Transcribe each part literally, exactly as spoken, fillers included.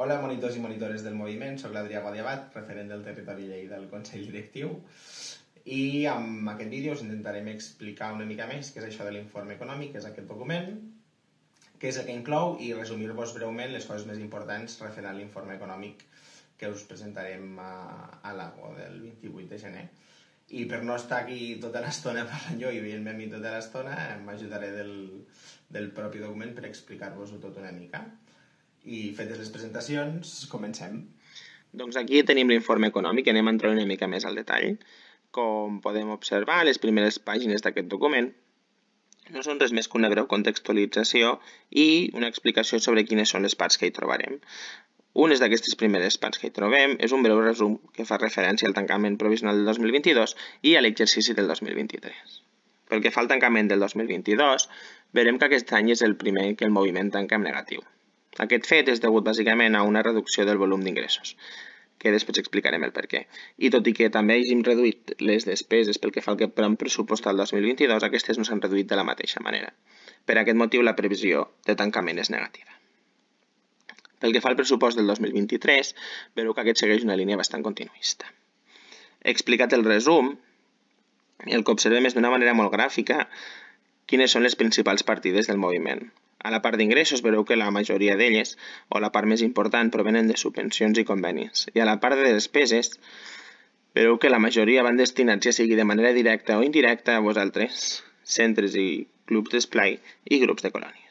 Hola, monitors i monitores del moviment, soc l'Adrià Badiabat, referent del territori Lleida del Consell Directiu, i amb aquest vídeo us intentarem explicar una mica més què és això de l'informe econòmic, què és aquest document, què és el que inclou i resumir-vos breument les coses més importants referent a l'informe econòmic que us presentarem a, a l'Ago del vint-i-vuit de gener. I per no estar aquí tota l'estona parlant jo i veient-me a mi tota l'estona, m'ajudaré del, del propi document per explicar-vos-ho tot una mica. I fetes les presentacions, comencem. Doncs aquí tenim l'informe econòmic, anem a entrar una mica més al detall. Com podem observar, les primeres pàgines d'aquest document no són res més que una breu contextualització i una explicació sobre quines són les parts que hi trobarem. Unes d'aquestes primeres parts que hi trobem és un breu resum que fa referència al tancament provisional del dos mil vint-i-dos i a l'exercici del dos mil vint-i-tres. Pel que fa al tancament del dos mil vint-i-dos, veurem que aquest any és el primer que el moviment tanca en negatiu. Aquest fet és degut bàsicament a una reducció del volum d'ingressos, que després explicarem el perquè. I tot i que també hàgim reduït les despeses pel que fa al que plan pressupostal del dos mil vint-i-dos, aquestes no s'han reduït de la mateixa manera. Per aquest motiu, la previsió de tancament és negativa. Pel que fa al pressupost del dos mil vint-i-tres, veureu que aquest segueix una línia bastant continuista. Explicat el resum, el que observem és d'una manera molt gràfica quines són les principals partides del moviment. A la part d'ingressos veureu que la majoria d'elles, o la part més important, provenen de subvencions i convenis. I a la part de despeses, veureu que la majoria van destinats, ja sigui de manera directa o indirecta, a vosaltres, centres i clubs d'esplai i grups de colònies.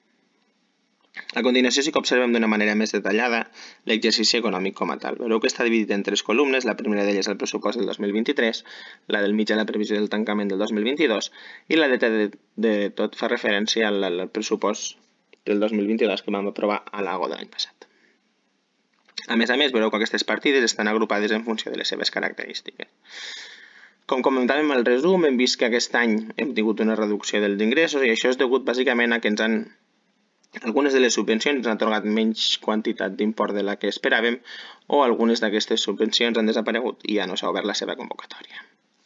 A continuació sí que observem d'una manera més detallada l'exercici econòmic com a tal. Veureu que està dividit en tres columnes, la primera d'elles el pressupost del dos mil vint-i-tres, la del mig a la previsió del tancament del dos mil vint-i-dos i la de, de, de tot fa referència al, al pressupost del dos mil vint-i-dos que vam aprovar a l'Ago de l'any passat. A més a més, veureu que aquestes partides estan agrupades en funció de les seves característiques. Com comentàvem al resum, hem vist que aquest any hem tingut una reducció dels ingressos i això és degut bàsicament a que ens han algunes de les subvencions han atorgat menys quantitat d'import de la que esperàvem o algunes d'aquestes subvencions han desaparegut i ja no s'ha obert la seva convocatòria.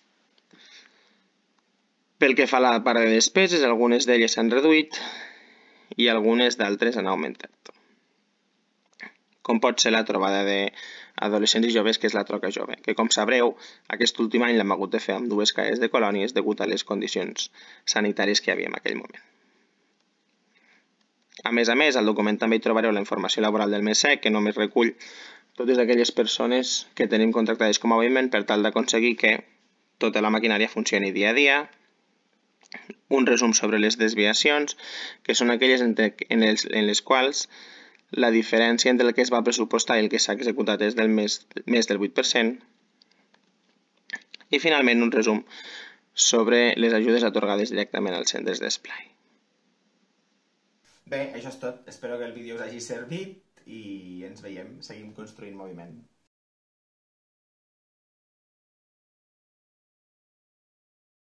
Pel que fa a la part de despeses, algunes d'elles s'han reduït i algunes d'altres han augmentat. Com pot ser la trobada d'adolescents i joves, que és la troca jove, que com sabreu, aquest últim any l'hem hagut de fer amb dues caes de colònies degut a les condicions sanitàries que hi havia en aquell moment. A més a més, al document també hi trobareu la informació laboral del mes sec, que només recull totes aquelles persones que tenim contractades com a moviment per tal d'aconseguir que tota la maquinària funcioni dia a dia, un resum sobre les desviacions, que són aquelles en les quals la diferència entre el que es va pressupostar i el que s'ha executat és del més, més del vuit per cent, i finalment un resum sobre les ajudes atorgades directament als centres d'esplai. Bé, això és tot. Espero que el vídeo us hagi servit i ens veiem. Seguim construint moviment.